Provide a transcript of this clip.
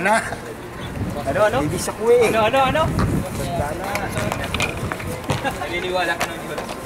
na. Ano? Ibig sa kuwi. Ano? Tanda na. Naniniwala ka ng Diyos.